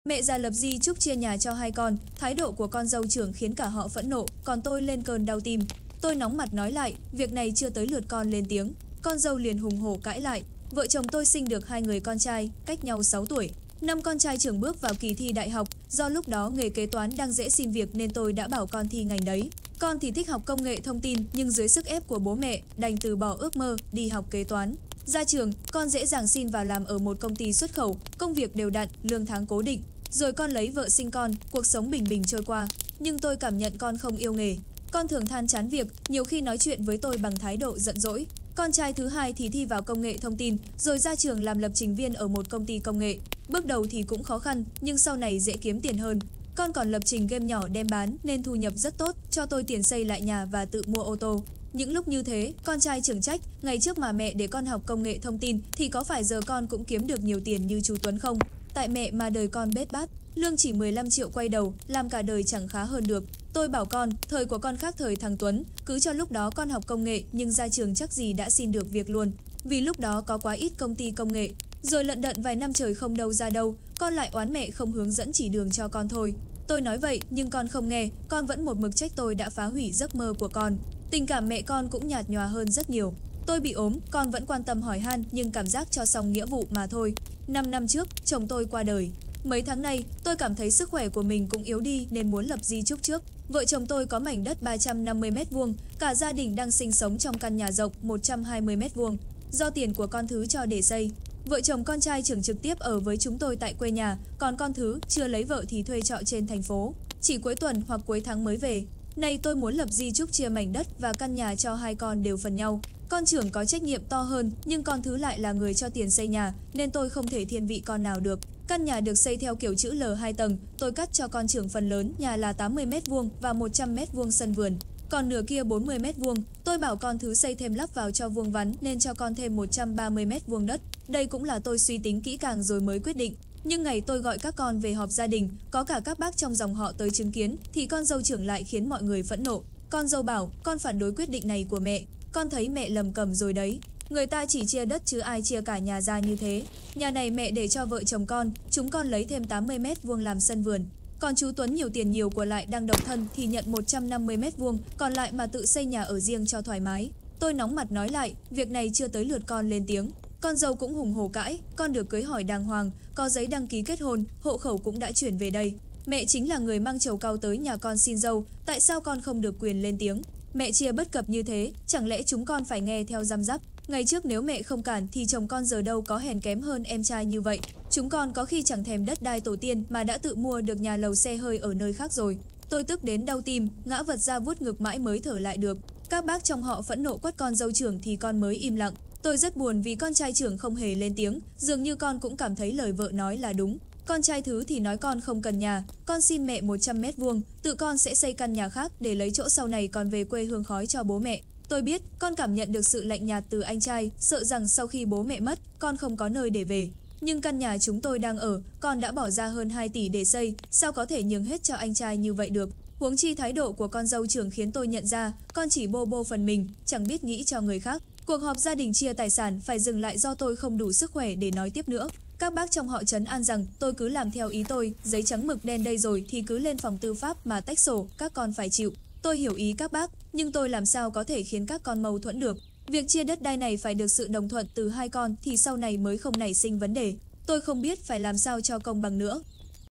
Mẹ già lập di chúc chia nhà cho hai con, thái độ của con dâu trưởng khiến cả họ phẫn nộ, còn tôi lên cơn đau tim. Tôi nóng mặt nói lại, việc này chưa tới lượt con lên tiếng. Con dâu liền hùng hổ cãi lại. Vợ chồng tôi sinh được 2 người con trai, cách nhau 6 tuổi. Năm con trai trưởng bước vào kỳ thi đại học, do lúc đó nghề kế toán đang dễ xin việc nên tôi đã bảo con thi ngành đấy. Con thì thích học công nghệ thông tin nhưng dưới sức ép của bố mẹ, đành từ bỏ ước mơ, đi học kế toán. Ra trường, con dễ dàng xin vào làm ở một công ty xuất khẩu, công việc đều đặn, lương tháng cố định. Rồi con lấy vợ sinh con, cuộc sống bình bình trôi qua. Nhưng tôi cảm nhận con không yêu nghề. Con thường than chán việc, nhiều khi nói chuyện với tôi bằng thái độ giận dỗi. Con trai thứ hai thì thi vào công nghệ thông tin, rồi ra trường làm lập trình viên ở một công ty công nghệ. Bước đầu thì cũng khó khăn, nhưng sau này dễ kiếm tiền hơn. Con còn lập trình game nhỏ đem bán nên thu nhập rất tốt, cho tôi tiền xây lại nhà và tự mua ô tô. Những lúc như thế, con trai trưởng trách, ngày trước mà mẹ để con học công nghệ thông tin thì có phải giờ con cũng kiếm được nhiều tiền như chú Tuấn không? Tại mẹ mà đời con bết bát, lương chỉ 15 triệu quay đầu, làm cả đời chẳng khá hơn được. Tôi bảo con, thời của con khác thời thằng Tuấn, cứ cho lúc đó con học công nghệ nhưng ra trường chắc gì đã xin được việc luôn. Vì lúc đó có quá ít công ty công nghệ. Rồi lận đận vài năm trời không đâu ra đâu, con lại oán mẹ không hướng dẫn chỉ đường cho con thôi. Tôi nói vậy nhưng con không nghe, con vẫn một mực trách tôi đã phá hủy giấc mơ của con. Tình cảm mẹ con cũng nhạt nhòa hơn rất nhiều. Tôi bị ốm, con vẫn quan tâm hỏi han nhưng cảm giác cho xong nghĩa vụ mà thôi. 5 năm trước, chồng tôi qua đời. Mấy tháng nay, tôi cảm thấy sức khỏe của mình cũng yếu đi nên muốn lập di chúc trước. Vợ chồng tôi có mảnh đất 350 m², cả gia đình đang sinh sống trong căn nhà rộng 120 m². Do tiền của con thứ cho để xây. Vợ chồng con trai trưởng trực tiếp ở với chúng tôi tại quê nhà, còn con thứ chưa lấy vợ thì thuê trọ trên thành phố. Chỉ cuối tuần hoặc cuối tháng mới về. Nay tôi muốn lập di chúc chia mảnh đất và căn nhà cho hai con đều phần nhau. Con trưởng có trách nhiệm to hơn, nhưng con thứ lại là người cho tiền xây nhà, nên tôi không thể thiên vị con nào được. Căn nhà được xây theo kiểu chữ L 2 tầng, tôi cắt cho con trưởng phần lớn, nhà là 80 m² và 100 m² sân vườn. Còn nửa kia 40 m², tôi bảo con thứ xây thêm lắp vào cho vuông vắn nên cho con thêm 130 m² đất. Đây cũng là tôi suy tính kỹ càng rồi mới quyết định. Nhưng ngày tôi gọi các con về họp gia đình, có cả các bác trong dòng họ tới chứng kiến, thì con dâu trưởng lại khiến mọi người phẫn nộ. Con dâu bảo, con phản đối quyết định này của mẹ. Con thấy mẹ lầm cầm rồi đấy. Người ta chỉ chia đất chứ ai chia cả nhà ra như thế. Nhà này mẹ để cho vợ chồng con, chúng con lấy thêm 80 m² làm sân vườn. Còn chú Tuấn nhiều tiền nhiều của lại đang độc thân thì nhận 150 m², còn lại mà tự xây nhà ở riêng cho thoải mái. Tôi nóng mặt nói lại, việc này chưa tới lượt con lên tiếng. Con dâu cũng hùng hổ cãi, con được cưới hỏi đàng hoàng, có giấy đăng ký kết hôn, hộ khẩu cũng đã chuyển về đây. Mẹ chính là người mang chầu cau tới nhà con xin dâu, tại sao con không được quyền lên tiếng? Mẹ chia bất cập như thế, chẳng lẽ chúng con phải nghe theo răm rắp? Ngày trước nếu mẹ không cản thì chồng con giờ đâu có hèn kém hơn em trai như vậy. Chúng con có khi chẳng thèm đất đai tổ tiên mà đã tự mua được nhà lầu xe hơi ở nơi khác rồi. Tôi tức đến đau tim, ngã vật ra vuốt ngực mãi mới thở lại được. Các bác trong họ phẫn nộ quát con dâu trưởng thì con mới im lặng. Tôi rất buồn vì con trai trưởng không hề lên tiếng, dường như con cũng cảm thấy lời vợ nói là đúng. Con trai thứ thì nói con không cần nhà, con xin mẹ 100 m², tự con sẽ xây căn nhà khác để lấy chỗ sau này còn về quê hương khói cho bố mẹ. Tôi biết, con cảm nhận được sự lạnh nhạt từ anh trai, sợ rằng sau khi bố mẹ mất, con không có nơi để về. Nhưng căn nhà chúng tôi đang ở, con đã bỏ ra hơn 2 tỷ để xây, sao có thể nhường hết cho anh trai như vậy được. Huống chi thái độ của con dâu trưởng khiến tôi nhận ra, con chỉ bô phần mình, chẳng biết nghĩ cho người khác. Cuộc họp gia đình chia tài sản phải dừng lại do tôi không đủ sức khỏe để nói tiếp nữa. Các bác trong họ trấn an rằng tôi cứ làm theo ý tôi, giấy trắng mực đen đây rồi thì cứ lên phòng tư pháp mà tách sổ, các con phải chịu. Tôi hiểu ý các bác, nhưng tôi làm sao có thể khiến các con mâu thuẫn được. Việc chia đất đai này phải được sự đồng thuận từ hai con thì sau này mới không nảy sinh vấn đề. Tôi không biết phải làm sao cho công bằng nữa.